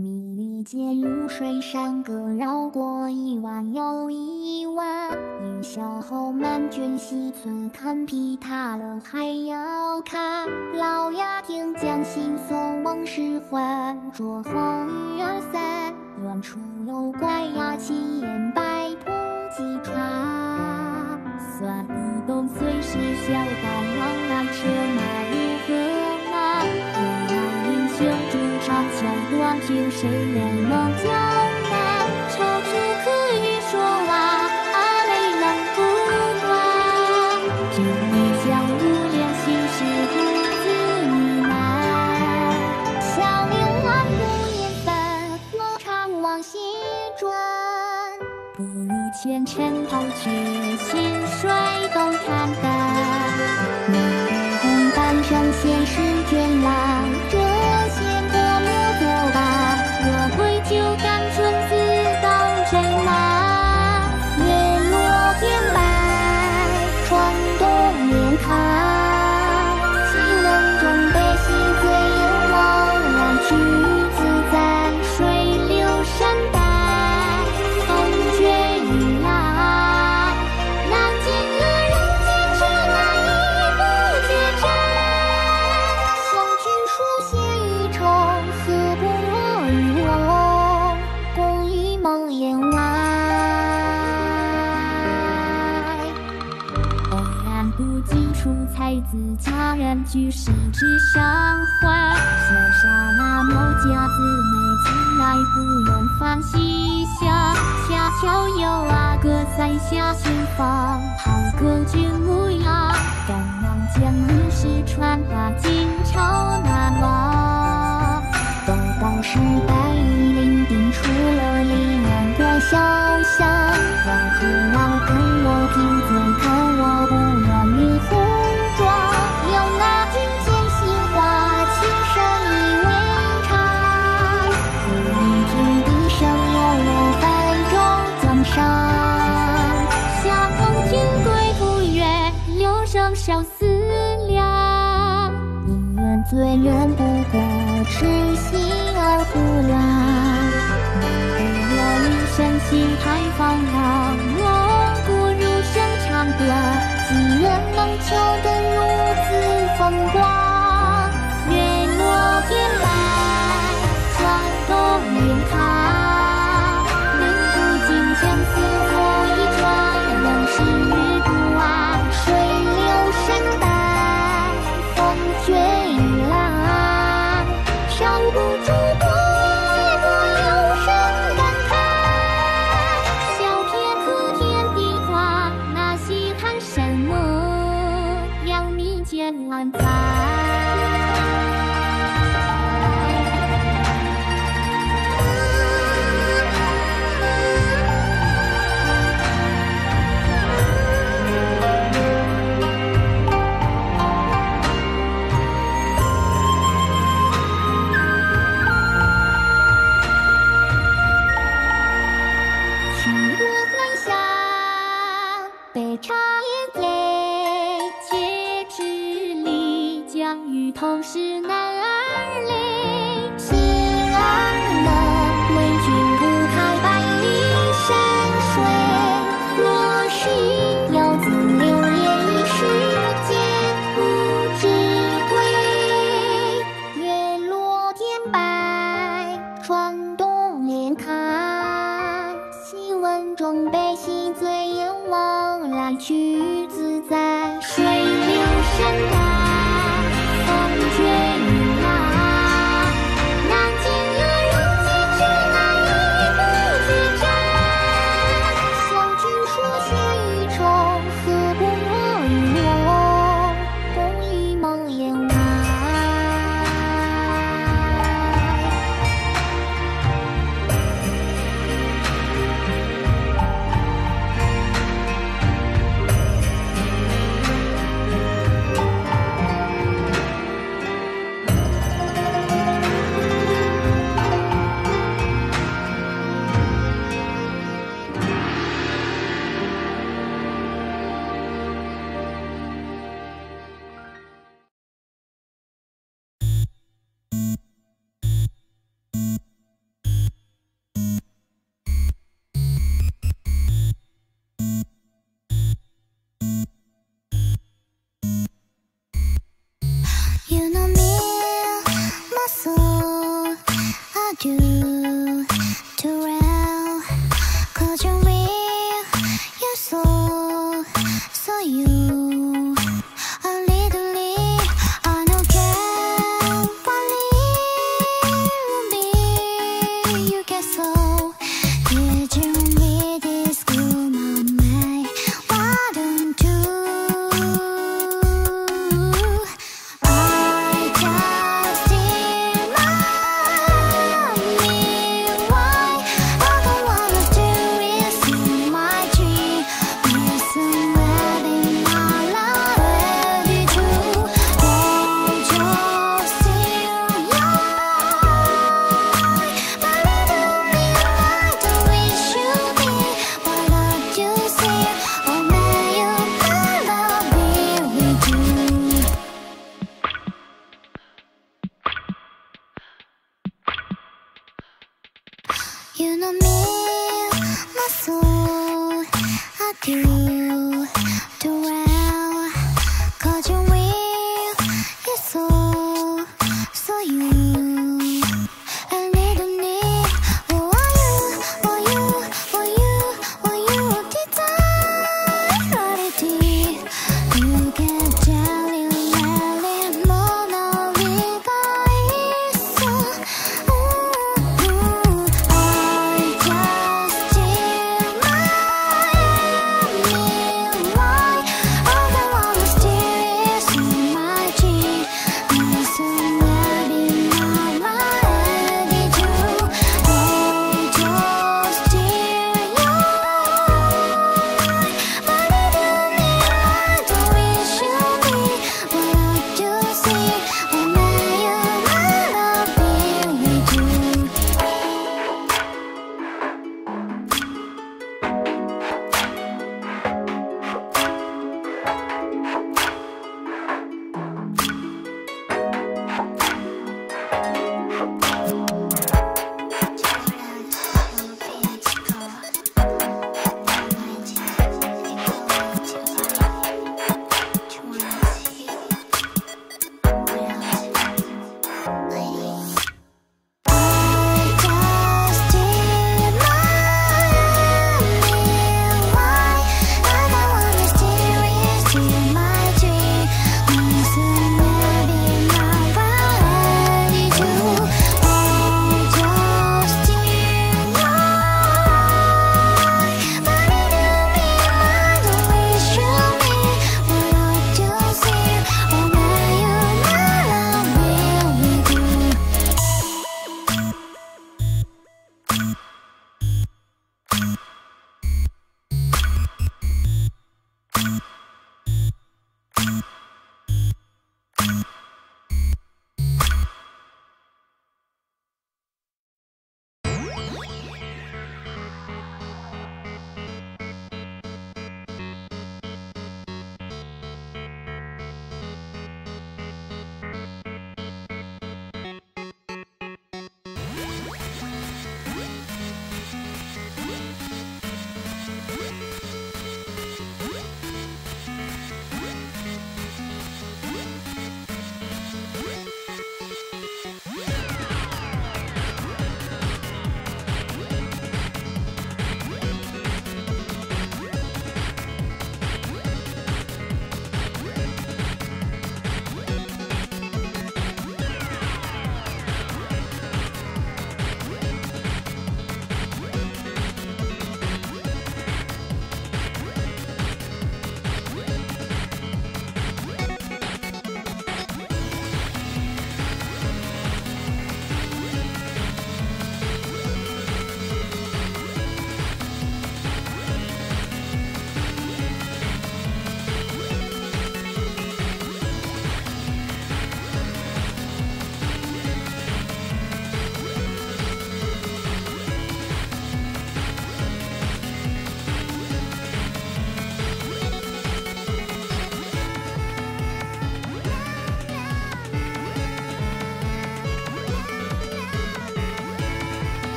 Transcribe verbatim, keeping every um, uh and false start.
迷离间如水山歌绕过一弯又一弯，烟消后满卷西村，看皮塌了还要看。老鸦听江心送往事还，着红雨儿散。远处有怪鸦起烟白扑几船，算不动随时小单往来车马如何难？若要英雄主唱桥断，凭谁人能江南？踌躇可以说啊，阿妹能不管？这一江无言心事独自呢喃。小柳暗不言帆，我常往西转。不如前尘抛却心水都看淡。你的红半生现实倦懒，这些过目作罢。若归就甘纯自当真马。月落天白，船动莲开。细冷中悲喜最有茫然去自在，水流山淡。才自佳人居士之上怀，小刹那某家姊妹近来不用放西下，恰巧有阿哥在下心房，好个君无恙。敢望将历史传达，今朝难忘。都道是白玉伶仃出了离岸过潇湘，为何要跟我贫嘴看我不愿与红妆？有那君见杏花，情深意未长。忽一听笛声，有我泛舟江上。下风听归途月，流声少思量。一愿最远不过痴心而忽然。你我一身心太放浪，我不如生长短。几人能求得如此风光？月落天白，船动莲开。能不尽相思做一转，人世不安，水流山淡，风卷雨来。少不住多夜多有声感慨，小片刻天地花，那稀罕什么扬名间万载。北茶烟泪，且知漓江与同是男儿泪。情儿能为君不开百里山水，若是游子流连一世间不知归。月落天白，船动莲开。细问中悲喜最有往来去自在，水流山淡，风卷雨来。南京有人坚持那一步之战，相君说写一愁，何不我与我共一梦魇外？ do too well, 'cause you're real, you're so, so you. A little bit, I don't care what little bit you get so. Did you meet this girl, my man? Why don't you? I just did my me. Why? All I wanna do is see my dream. With somewhere in my life, ready to hold your still light. My little me, I don't wish you be. Why don't you see? Oh, may you never be with you. You know me, my soul, I do.